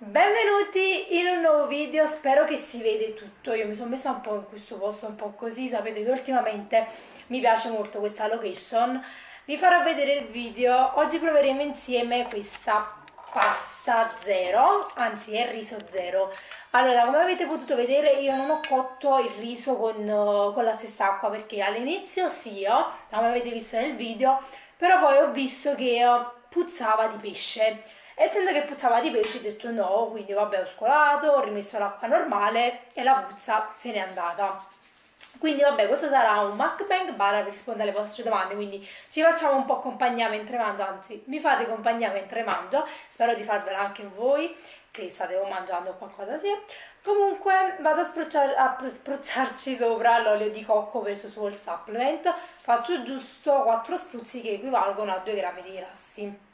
Benvenuti in un nuovo video, spero che si vede tutto. Io mi sono messa un po' in questo posto, un po' così, sapete che ultimamente mi piace molto questa location. Vi farò vedere il video. Oggi proveremo insieme questa pasta zero, anzi è riso zero. Allora, come avete potuto vedere, io non ho cotto il riso con la stessa acqua, perché all'inizio sì, come avete visto nel video, però poi ho visto che puzzava di pesce. Essendo che puzzava di pesce ho detto no, quindi vabbè, ho scolato, ho rimesso l'acqua normale e la puzza se n'è andata. Quindi vabbè, questo sarà un mukbang barra per rispondere alle vostre domande, quindi ci facciamo un po' compagnia mentre mangio, anzi mi fate compagnia mentre mangio, spero di farvela anche voi che state o mangiando qualcosa sì. Comunque vado a spruzzarci sopra l'olio di cocco per il suo supplement, faccio giusto 4 spruzzi che equivalgono a 2 grammi di grassi.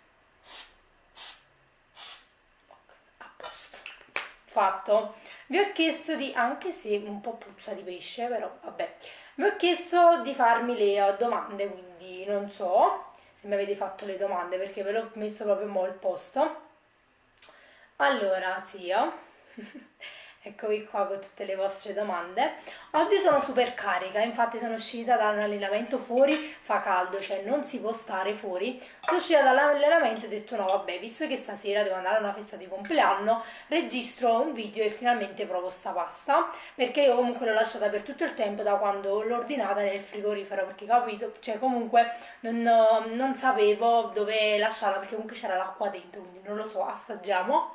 Fatto. Vi ho chiesto di, anche se un po' puzza di pesce, però vabbè, vi ho chiesto di farmi le domande, quindi non so se mi avete fatto le domande perché ve l'ho messo proprio mo' il posto. Allora, sì, eccovi qua con tutte le vostre domande. Oggi sono super carica, infatti sono uscita da un allenamento fuori, fa caldo, cioè non si può stare fuori. Sono uscita dall'allenamento e ho detto no vabbè, visto che stasera devo andare a una festa di compleanno, registro un video e finalmente provo sta pasta, perché io comunque l'ho lasciata per tutto il tempo da quando l'ho ordinata nel frigorifero, perché capito, cioè comunque non sapevo dove lasciarla, perché comunque c'era l'acqua dentro, quindi non lo so, assaggiamo.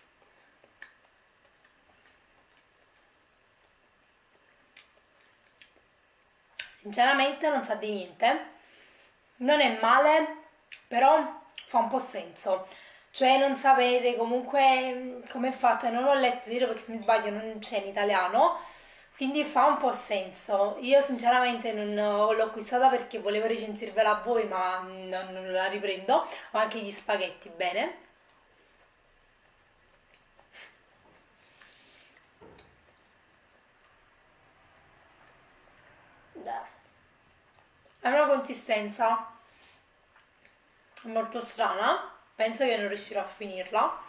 Sinceramente non sa di niente, non è male, però fa un po' senso, cioè non sapere comunque come è fatta, non ho letto dire perché se mi sbaglio non c'è in italiano, quindi fa un po' senso. Io sinceramente non l'ho acquistata perché volevo recensirvela a voi, ma non la riprendo. Ho anche gli spaghetti, bene. Ha una consistenza molto strana, penso che non riuscirò a finirla.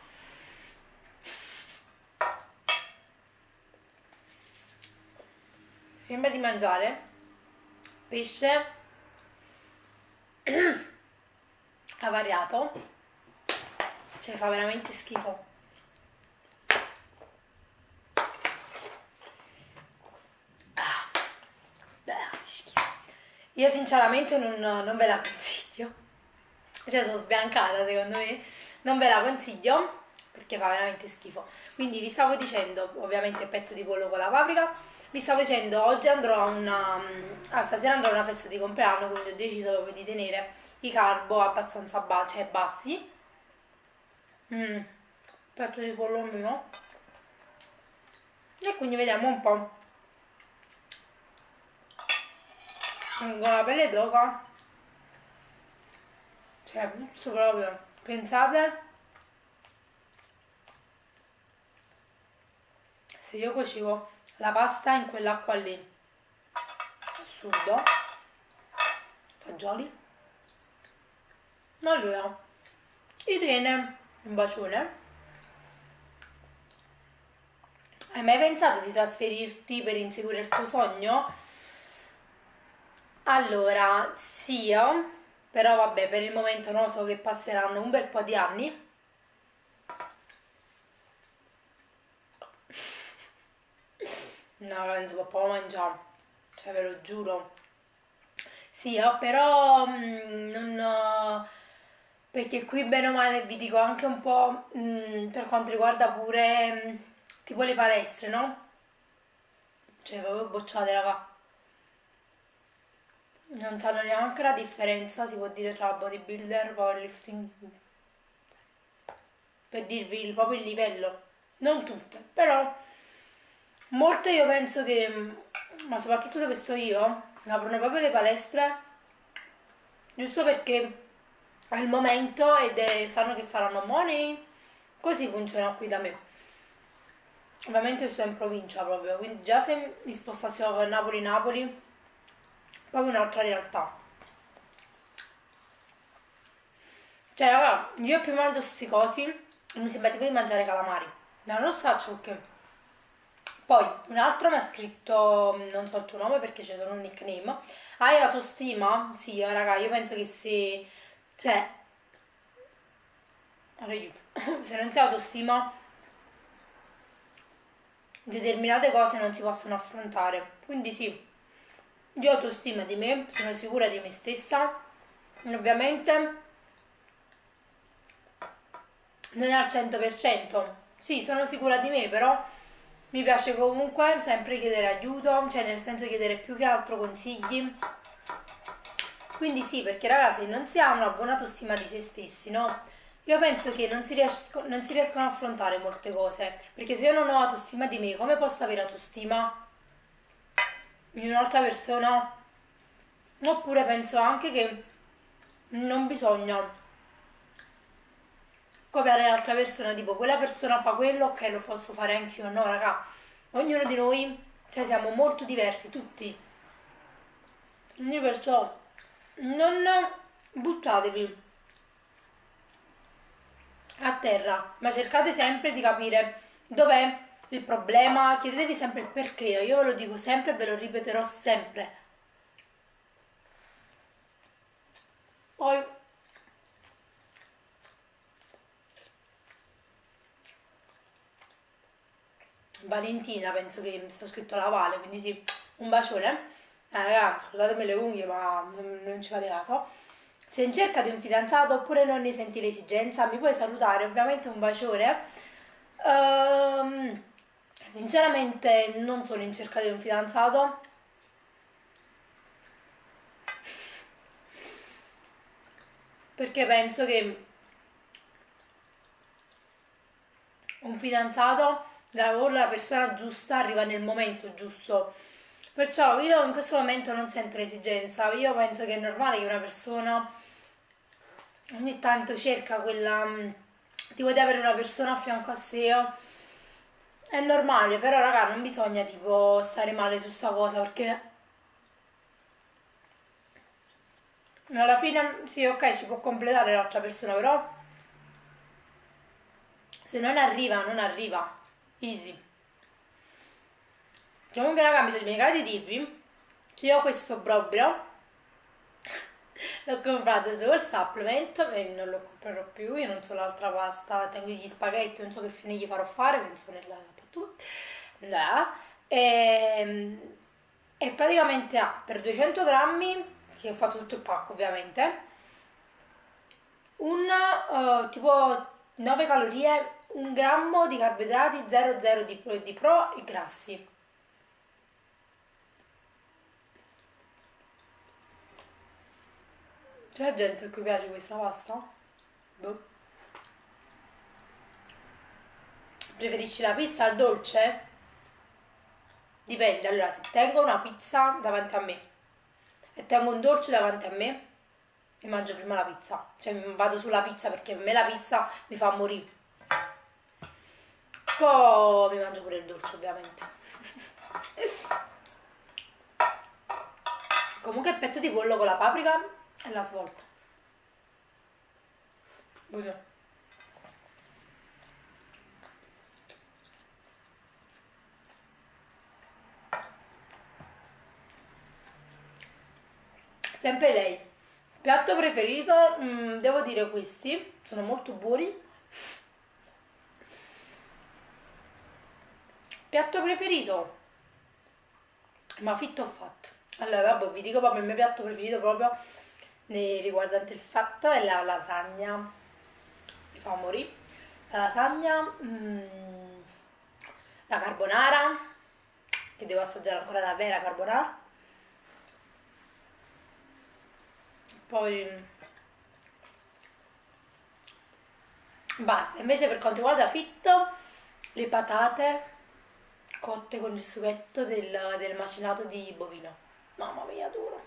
Sembra di mangiare pesce avariato, cioè fa veramente schifo. Schifo. Io sinceramente non ve la consiglio, cioè sono sbiancata secondo me, non ve la consiglio perché fa veramente schifo. Quindi vi stavo dicendo, ovviamente petto di pollo con la paprika, vi stavo dicendo oggi andrò stasera andrò a una festa di compleanno, quindi ho deciso proprio di tenere i carbo abbastanza bassi. Petto di pollo mio, e quindi vediamo un po'. Con la pelle d'oca, cioè puzzo proprio, pensate se io cuocivo la pasta in quell'acqua lì, assurdo. Fagioli. Allora, Irene, un bacione. Hai mai pensato di trasferirti per inseguire il tuo sogno? Allora, sì, però vabbè, per il momento no, so che passeranno un bel po' di anni. No, non si può proprio mangiare, cioè ve lo giuro. Sì, però perché qui bene o male vi dico anche un po' per quanto riguarda pure tipo le palestre, no? Cioè proprio bocciate, raga. Non sanno neanche la differenza, si può dire, tra bodybuilder, powerlifting, per dirvi proprio il livello. Non tutte, però molte io penso che, ma soprattutto dove sto io, aprono proprio le palestre, giusto perché è il momento sanno che faranno money, così funziona qui da me. Ovviamente sto in provincia proprio, quindi già se mi spostassimo per Napoli, proprio un'altra realtà. Cioè, raga, io più mangio sti cosi, mi sembra tipo di mangiare calamari. No, non so perché. Poi un altro mi ha scritto, non so il tuo nome perché c'è solo un nickname. Hai autostima? Sì, raga, io penso che se, cioè, se non si ha autostima, determinate cose non si possono affrontare. Quindi sì, io ho autostima di me, sono sicura di me stessa. Ovviamente non è al 100%. Sì, sono sicura di me, però mi piace comunque sempre chiedere aiuto, cioè nel senso chiedere più che altro consigli. Quindi sì, perché ragazzi, se non si ha una buona autostima di se stessi, no? Io penso che non si riescono a affrontare molte cose, perché se io non ho autostima di me, come posso avere autostima in un'altra persona? Oppure penso anche che non bisogna copiare l'altra persona, tipo quella persona fa quello, ok, lo posso fare anch'io. No, raga, ognuno di noi, cioè siamo molto diversi, tutti. Quindi perciò non buttatevi a terra, ma cercate sempre di capire dov'è il problema, chiedetevi sempre il perché, io ve lo dico sempre e ve lo ripeterò sempre. Poi Valentina, penso che mi sta scritto la Vale, quindi sì, un bacione. Raga, scusatemi le unghie, ma non ci fate caso. Sei in cerca di un fidanzato oppure non ne senti l'esigenza, mi puoi salutare, ovviamente un bacione. Ehm, Sinceramente non sono in cerca di un fidanzato, perché penso che un fidanzato, la persona giusta, arriva nel momento giusto. Perciò io in questo momento non sento l'esigenza, io penso che è normale che una persona ogni tanto cerca quella, tipo di avere una persona a fianco a sé. È normale, però raga, non bisogna tipo stare male su sta cosa, perché alla fine sì, ok, si può completare l'altra persona, però se non arriva, non arriva. Easy. Comunque raga, mi sono dimenticata di dirvi che io ho questo obbrobrio l'ho comprato sul supplement e non lo comprerò più. Io non so l'altra pasta, tengo gli spaghetti, non so che fine gli farò fare, penso nella pattuma. Là. E praticamente ha per 200 grammi, che ho fatto tutto il pacco ovviamente, un tipo 9 calorie, un grammo di carboidrati, 00 di pro e grassi. C'è gente a cui piace questa pasta? Boh. Preferisci la pizza al dolce? Dipende, allora se tengo una pizza davanti a me e tengo un dolce davanti a me, mi mangio prima la pizza. Cioè vado sulla pizza perché a me la pizza mi fa morire. Poi mi mangio pure il dolce ovviamente. Comunque il petto di pollo con la paprika e la svolta. Buono. Sempre lei. Piatto preferito, devo dire questi, sono molto buoni. Piatto preferito, ma fitto o fatto. Allora, vabbè, vi dico proprio il mio piatto preferito proprio riguardante il fatto è la lasagna. Mi fa morire. La lasagna, la carbonara, che devo assaggiare ancora la vera carbonara. Poi basta. Invece per quanto riguarda fitto, le patate cotte con il sughetto del macinato di bovino. Mamma mia, duro.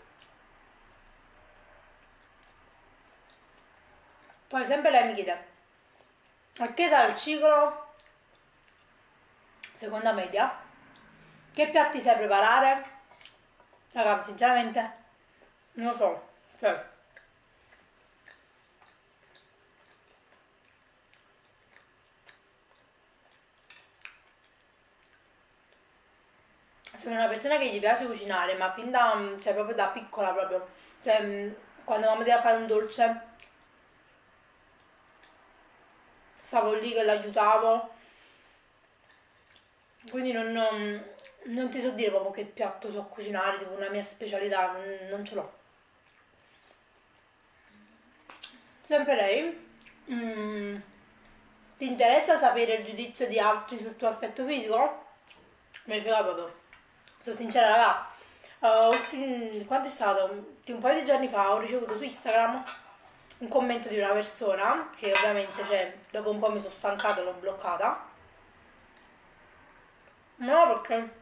Poi sempre lei mi chiede, a che sa il ciclo? Seconda media. Che piatti sai preparare? Raga, sinceramente, non lo so. Cioè, sono una persona che gli piace cucinare, ma fin da, cioè proprio da piccola proprio. Cioè, quando mamma doveva fare un dolce, stavo lì che l'aiutavo. Quindi non ti so dire proprio che piatto so cucinare, tipo una mia specialità, non ce l'ho. Sempre lei. Mm, ti interessa sapere il giudizio di altri sul tuo aspetto fisico? Me ne frega proprio. Sono sincera, raga. Quando è stato? Un paio di giorni fa ho ricevuto su Instagram un commento di una persona che ovviamente, cioè, dopo un po' mi sono stancata e l'ho bloccata. No, perché?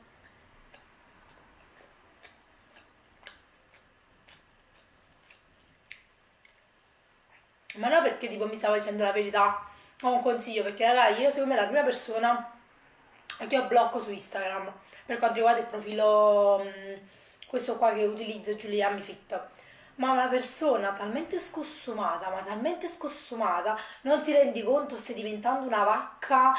Ma no, perché tipo mi stava dicendo la verità. Ho un consiglio, perché ragazzi, io secondo me la prima persona che io blocco su Instagram per quanto riguarda il profilo, questo qua che utilizzo, Giulia Mi Fit. Ma una persona talmente scostumata, ma talmente scostumata, non ti rendi conto, stai diventando una vacca,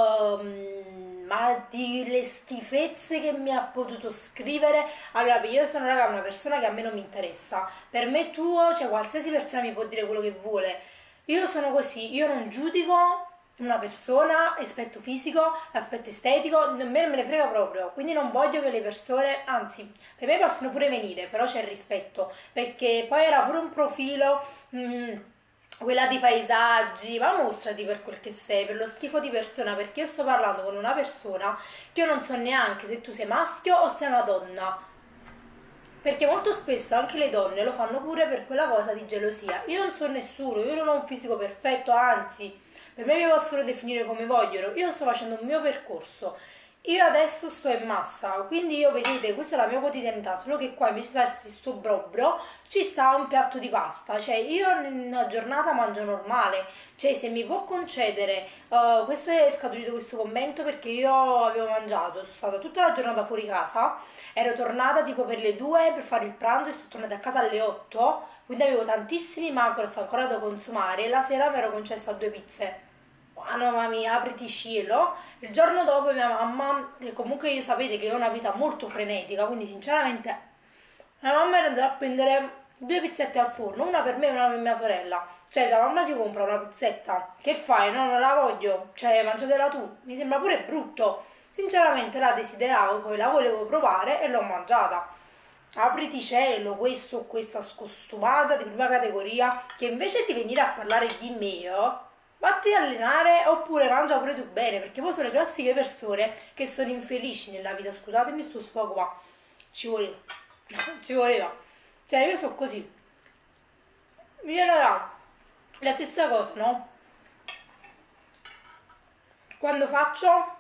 ma di le schifezze che mi ha potuto scrivere. Allora, io sono raga, una persona che a me non mi interessa. Per me tuo, cioè qualsiasi persona mi può dire quello che vuole. Io sono così, io non giudico una persona, aspetto fisico, aspetto estetico, a me non me ne frega proprio, quindi non voglio che le persone, anzi, per me possono pure venire, però c'è il rispetto, perché poi era pure un profilo, quella di paesaggi, ma mostrati per quel che sei, per lo schifo di persona, perché io sto parlando con una persona che io non so neanche se tu sei maschio o sei una donna. Perché molto spesso anche le donne lo fanno pure per quella cosa di gelosia. Io non so nessuno, io non ho un fisico perfetto, anzi, per me mi possono definire come vogliono. Io sto facendo un mio percorso. Io adesso sto in massa, quindi io vedete, questa è la mia quotidianità, solo che qua invece di darsi sto brobbro ci sta un piatto di pasta, cioè io in una giornata mangio normale, cioè se mi può concedere, questo è scaturito questo commento perché io avevo mangiato, sono stata tutta la giornata fuori casa, ero tornata tipo per le 2 per fare il pranzo e sono tornata a casa alle 8, quindi avevo tantissimi macros ancora da consumare e la sera mi ero concessa 2 pizze. Ah, no, mamma mia, apriti cielo. Il giorno dopo mia mamma, che comunque io sapete che ho una vita molto frenetica, quindi sinceramente mia mamma era andata a prendere 2 pizzette al forno, una per me e una per mia sorella. Cioè, la mamma ti compra una pizzetta, che fai? No, non la voglio, cioè, mangiatela tu. Mi sembra pure brutto. Sinceramente la desideravo, poi la volevo provare e l'ho mangiata. Apriti cielo, questo o questa scostumata di prima categoria, che invece di venire a parlare di me, vatti a allenare oppure mangia pure tu bene, perché poi sono le classiche persone che sono infelici nella vita. Scusatemi sto sfogo, ma ci voleva. Ci voleva. Cioè, io so così. Io raga, la stessa cosa, no? Quando faccio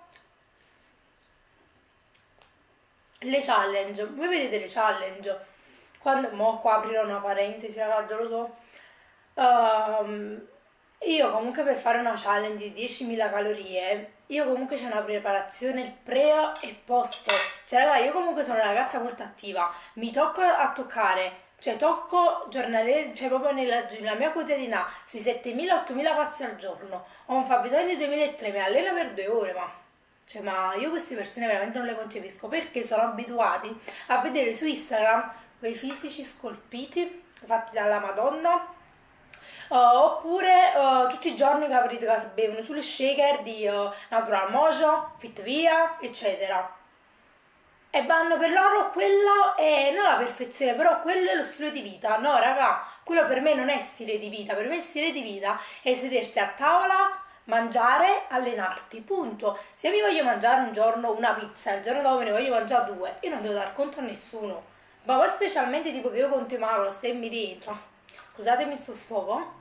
le challenge, voi vedete le challenge? Quando, mo qua aprirò una parentesi, ragazzi, lo so. Ehm, io comunque per fare una challenge di 10.000 calorie, io comunque c'è una preparazione il pre e post. Cioè, raga, io comunque sono una ragazza molto attiva, mi tocco a toccare, cioè tocco giornaliere, cioè proprio nella mia quotidianità, sui 7.000-8.000 passi al giorno. Ho un fabbisogno di 2.300, mi alleno per 2 ore, ma... Cioè, ma io queste persone veramente non le concepisco perché sono abituati a vedere su Instagram quei fisici scolpiti fatti dalla Madonna. Oppure tutti i giorni capite che si bevono sulle shaker di Natural Mojo, Fit Via, eccetera. E vanno per loro, quello è non la perfezione, però quello è lo stile di vita. No, raga, quello per me non è stile di vita, per me stile di vita è sedersi a tavola, mangiare, allenarti, punto. Se io mi voglio mangiare un giorno una pizza, il giorno dopo me ne voglio mangiare 2, io non devo dar conto a nessuno. Ma poi specialmente tipo che io conto i macros e mi rientro. Scusatemi sto sfogo,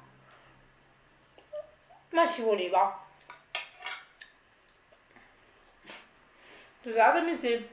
ma ci voleva. Scusatemi se...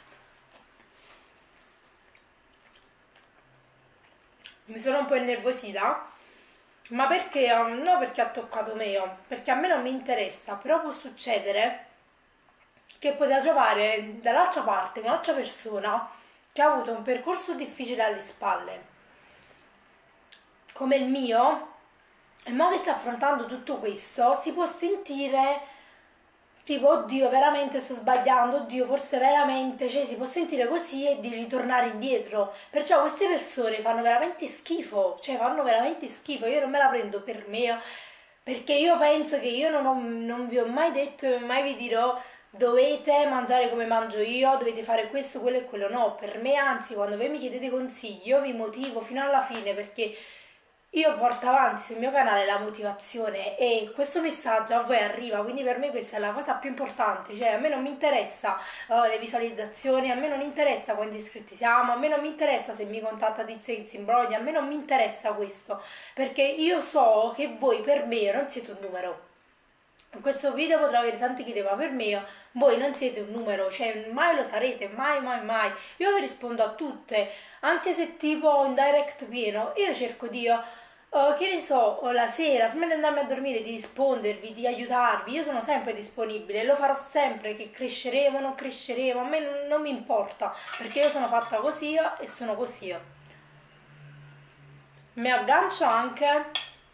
Mi sono un po' innervosita, ma perché? No, perché ha toccato me, perché a me non mi interessa, però può succedere che potete trovare dall'altra parte un'altra persona che ha avuto un percorso difficile alle spalle, come il mio, e mo che sta affrontando tutto questo, si può sentire tipo, oddio, veramente sto sbagliando, oddio, forse veramente, cioè si può sentire così e di ritornare indietro. Perciò queste persone fanno veramente schifo, cioè fanno veramente schifo. Io non me la prendo per me, perché io penso che io non vi ho mai detto e mai vi dirò dovete mangiare come mangio io, dovete fare questo, quello e quello. No, per me anzi, quando voi mi chiedete consigli, io vi motivo fino alla fine perché io porto avanti sul mio canale la motivazione e questo messaggio a voi arriva, quindi per me questa è la cosa più importante, cioè a me non mi interessa le visualizzazioni, a me non interessa quanti iscritti siamo, a me non mi interessa se mi contatta Tizia che si imbroglia, a me non mi interessa questo, perché io so che voi per me non siete un numero. In questo video potrò avere tanti che ma per me voi non siete un numero, cioè mai lo sarete, mai mai mai. Io vi rispondo a tutte, anche se tipo un direct pieno, io cerco di, che ne so, la sera, prima di andarmi a dormire, di rispondervi, di aiutarvi, io sono sempre disponibile, lo farò sempre, che cresceremo, non cresceremo, a me non mi importa, perché io sono fatta così e sono così. Mi aggancio anche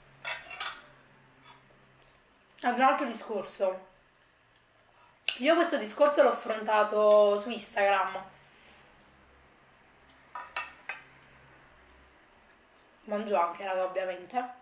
ad un altro discorso. Io questo discorso l'ho affrontato su Instagram. Mangio anche, raga, ovviamente.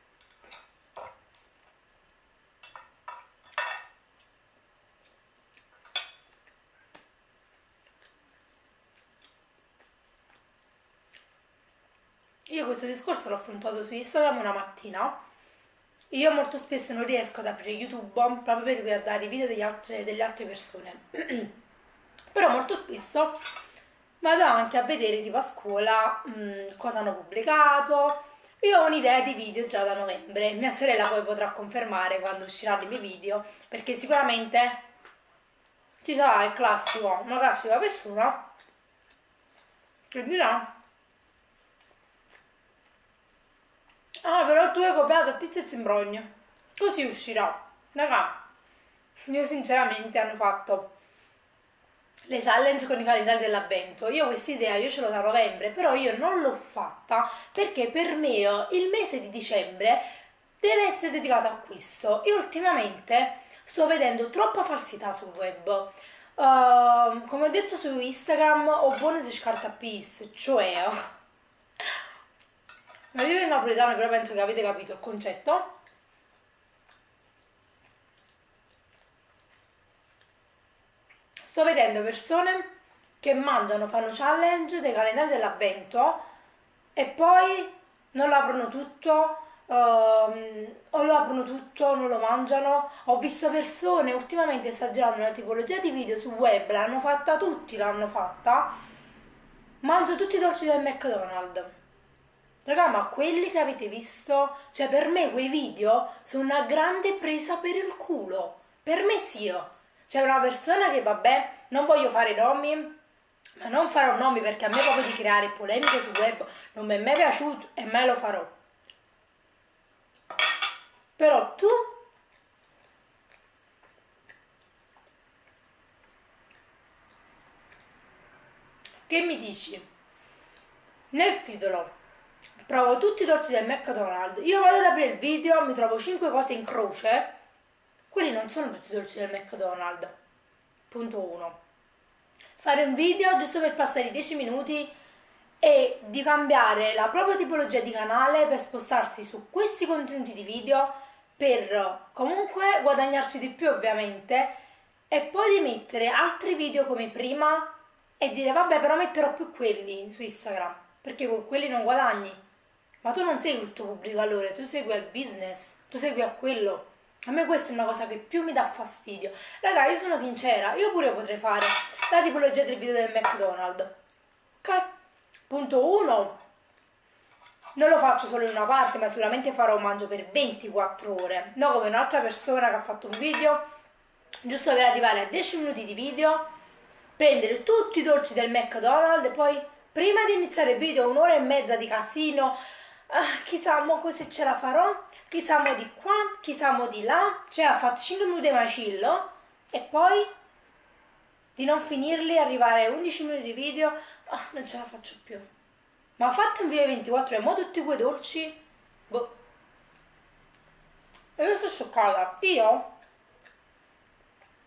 Io questo discorso l'ho affrontato su Instagram una mattina. Io molto spesso non riesco ad aprire YouTube proprio per guardare i video delle altre persone. Però molto spesso vado anche a vedere tipo a scuola cosa hanno pubblicato. Io ho un'idea di video già da novembre, mia sorella poi potrà confermare quando usciranno i miei video, perché sicuramente ci sarà il classico, una classica persona che dirà ah però tu hai copiato a Tizio e Zimbrogno, così uscirà. Raga, io sinceramente hanno fatto le challenge con i calendari dell'avvento. Io questa idea io ce l'ho da novembre, però io non l'ho fatta perché per me il mese di dicembre deve essere dedicato a questo. Io ultimamente sto vedendo troppa falsità sul web. Come ho detto su Instagram, ho buone si scarta a pis, cioè ma io in napoletano però penso che avete capito il concetto. Sto vedendo persone che mangiano, fanno challenge dei calendari dell'avvento e poi non lo aprono tutto, o lo aprono tutto, non lo mangiano. Ho visto persone ultimamente sta girando una tipologia di video su web, l'hanno fatta tutti, l'hanno fatta. Mangio tutti i dolci del McDonald's. Raga, ma quelli che avete visto, cioè per me quei video sono una grande presa per il culo. Per me sì. C'è una persona che, vabbè, non voglio fare nomi, ma non farò nomi perché a me proprio di creare polemiche sul web non mi è mai piaciuto e mai lo farò. Però tu che mi dici? Nel titolo provo tutti i dolci del McDonald's, io vado ad aprire il video, mi trovo 5 cose in croce, quelli non sono tutti i dolci del McDonald's. Punto 1. Fare un video giusto per passare i 10 minuti e di cambiare la propria tipologia di canale per spostarsi su questi contenuti di video per comunque guadagnarci di più ovviamente e poi di mettere altri video come prima e dire vabbè però metterò più quelli su Instagram perché con quelli non guadagni. Ma tu non segui il tuo pubblico allora, tu segui al business, tu segui a quello. A me questa è una cosa che più mi dà fastidio. Raga, io sono sincera, io pure potrei fare la tipologia del video del McDonald's. Ok? Punto 1. Non lo faccio solo in una parte, ma sicuramente farò un mangio per 24 ore. No come un'altra persona che ha fatto un video, giusto per arrivare a 10 minuti di video, prendere tutti i dolci del McDonald's e poi, prima di iniziare il video, un'ora e mezza di casino, chissà mo se ce la farò, chissà mo di qua, chissà mo di là, cioè ha fatto 5 minuti di macillo e poi di non finirli, arrivare a 11 minuti di video, non ce la faccio più. Ma ha fatto un video 24 e mo tutti quei dolci, boh. E io sono scioccata, io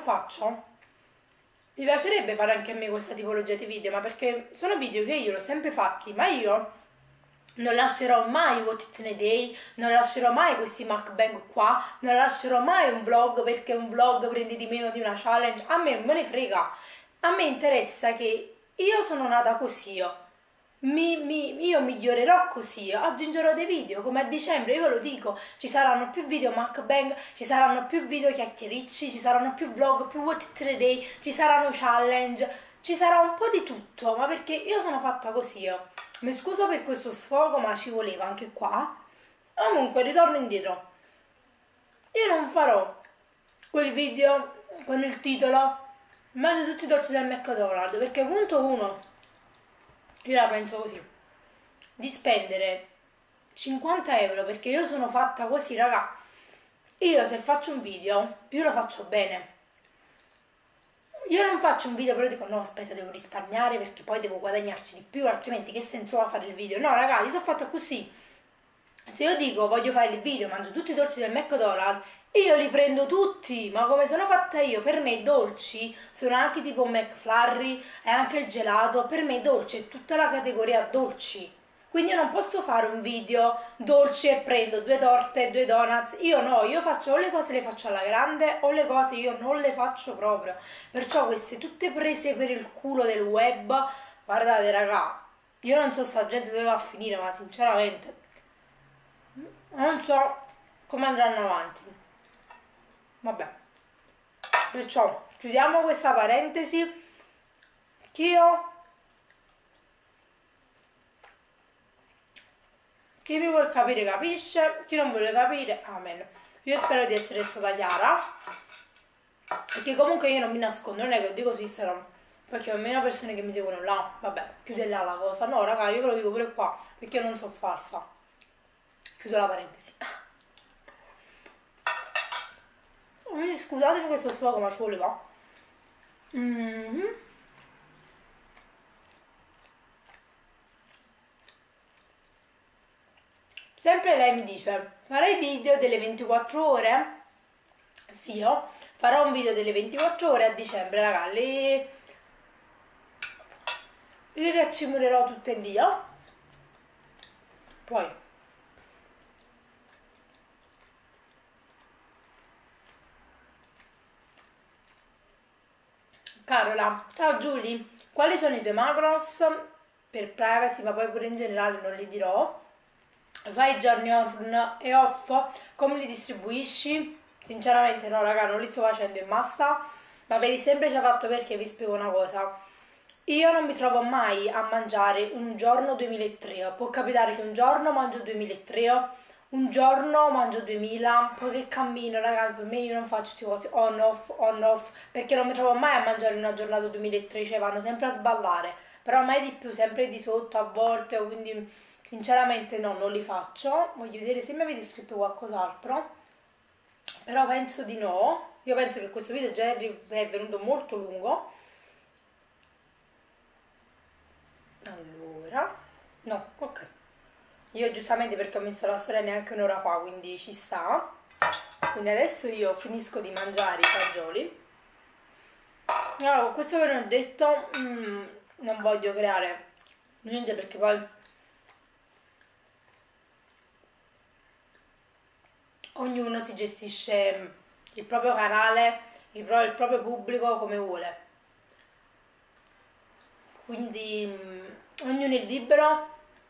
faccio? Mi piacerebbe fare anche a me questa tipologia di video, ma perché sono video che io l'ho sempre fatti, ma io non lascerò mai What It In A Day, non lascerò mai questi mukbang qua, non lascerò mai un vlog perché un vlog prende di meno di una challenge, a me non me ne frega, a me interessa che io sono nata così, io migliorerò così, aggiungerò dei video, come a dicembre, io ve lo dico, ci saranno più video mukbang, ci saranno più video chiacchiericci, ci saranno più vlog, più What It In A Day, ci saranno challenge, ci sarà un po' di tutto, ma perché io sono fatta così. Mi scuso per questo sfogo, ma ci voleva anche qua. Comunque, ritorno indietro. Io non farò quel video con il titolo Mangio tutti i dolci del McDonald's, perché punto uno, io la penso così, di spendere 50 euro, perché io sono fatta così, raga. Io se faccio un video, io lo faccio bene. Io non faccio un video però dico no aspetta devo risparmiare perché poi devo guadagnarci di più, altrimenti che senso ha fare il video? No raga, io sono fatta così. Se io dico voglio fare il video, mangio tutti i dolci del McDonald's, io li prendo tutti, ma come sono fatta io, per me i dolci sono anche tipo un McFlurry e anche il gelato, per me i dolci è tutta la categoria dolci. Quindi io non posso fare un video dolci e prendo 2 torte e 2 donuts. Io no, io faccio o le cose le faccio alla grande o le cose io non le faccio proprio. Perciò queste tutte prese per il culo del web, guardate raga, io non so sta gente dove va a finire, ma sinceramente non so come andranno avanti. Vabbè. Perciò chiudiamo questa parentesi che io... Chi mi vuole capire capisce, chi non vuole capire, amen. Io spero di essere stata chiara, perché comunque io non mi nascondo, non è che lo dico su Instagram, perché ho meno persone che mi seguono là, vabbè, chiude là la cosa. No raga, io ve lo dico pure qua, perché io non so falsa. Chiudo la parentesi. Quindi scusatemi questo sfogo, ma ci voleva. Sempre lei mi dice, farai video delle 24 ore? Sì, io farò un video delle 24 ore a dicembre, raga, li riaccimerò tutte lì, Poi Carola, ciao Giulia, quali sono i tuoi macros? Per privacy, ma poi pure in generale non li dirò. Fai i giorni on e off? Come li distribuisci? Sinceramente no raga, non li sto facendo in massa, ma per il semplice fatto perché vi spiego una cosa. Io non mi trovo mai a mangiare un giorno 2003, può capitare che un giorno mangio 2003, un giorno mangio 2000, poi che cammino raga, per me io non faccio queste cose on off, perché non mi trovo mai a mangiare una giornata 2003, cioè vanno sempre a sballare, però mai di più, sempre di sotto a volte, quindi sinceramente no, non li faccio. Voglio vedere se mi avete scritto qualcos'altro, però penso di no. Io penso che questo video già è venuto molto lungo. Allora, no, ok. Io giustamente perché ho messo la storia neanche un'ora fa, quindi ci sta. Quindi adesso io finisco di mangiare i fagioli. Allora, questo che non ho detto, non voglio creare niente perché poi ognuno si gestisce il proprio canale, il proprio pubblico come vuole. Quindi ognuno è libero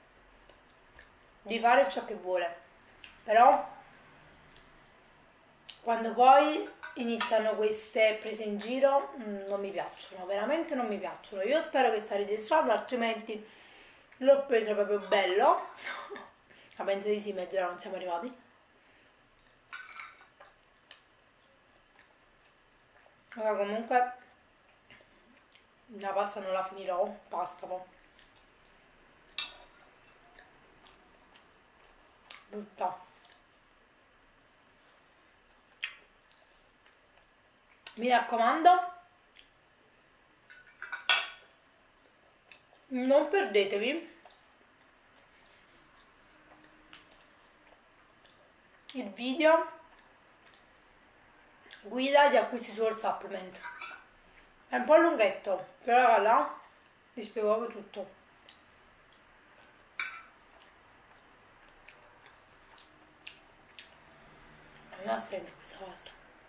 di fare ciò che vuole. Però quando poi iniziano queste prese in giro non mi piacciono, veramente non mi piacciono. Io spero che sta registrando, altrimenti l'ho preso proprio bello. Ma penso di sì, mezz'ora non siamo arrivati. Allora, comunque la pasta non la finirò, pasta po'. Brutta. Mi raccomando, non perdetevi il video guida di acquisti su All Supplement. È un po' lunghetto, però raga là vi spiego proprio tutto. Non ha senso questa pasta.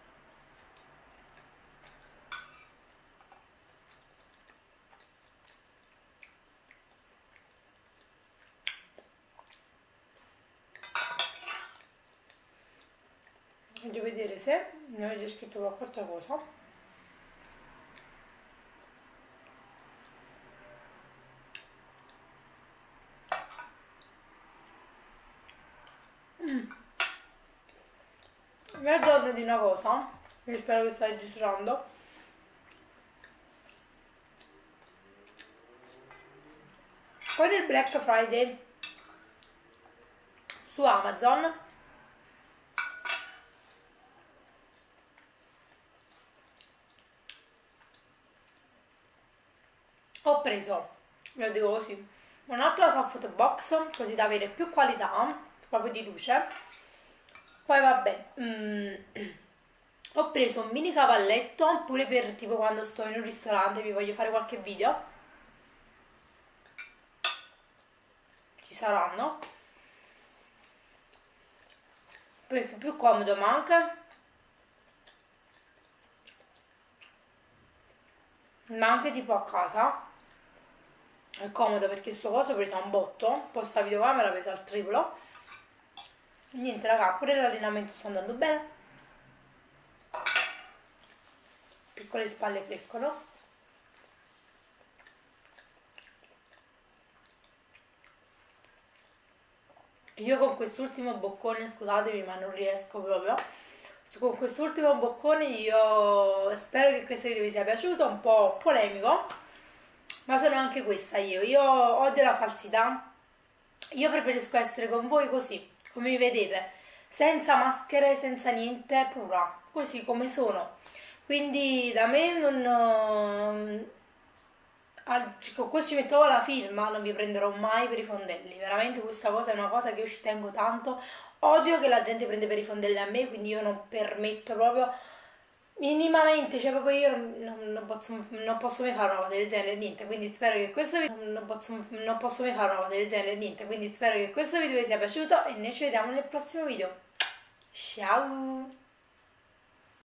Voglio vedere se mi avete scritto qualche altra cosa. Mi aggiorno di una cosa, io spero che stai registrando. Con il Black Friday su Amazon ho preso, ve lo dico così, un'altra softbox così da avere più qualità, proprio di luce. Poi vabbè, ho preso un mini cavalletto pure per tipo quando sto in un ristorante e vi voglio fare qualche video. Ci saranno. Perché è più comodo, ma anche tipo a casa è comodo perché sto coso pesa un botto, poi sta videocamera pesa il triplo. Niente raga, pure l'allenamento sta andando bene, piccole spalle crescono. Io con quest'ultimo boccone, scusatemi ma non riesco proprio, con quest'ultimo boccone io spero che questo video vi sia piaciuto, un po' polemico, ma sono anche questa io odio la falsità, io preferisco essere con voi così, come mi vedete, senza maschere, senza niente, pura, così come sono. Quindi da me non... con questo ci metto la firma, non vi prenderò mai per i fondelli, veramente questa cosa è una cosa che io ci tengo tanto, odio che la gente prende per i fondelli a me, quindi io non permetto proprio minimamente, cioè proprio io non posso mai fare una cosa del genere, niente, quindi spero che questo video, non posso mai fare una cosa del genere, niente, quindi spero che questo video vi sia piaciuto e noi ci vediamo nel prossimo video. Ciao!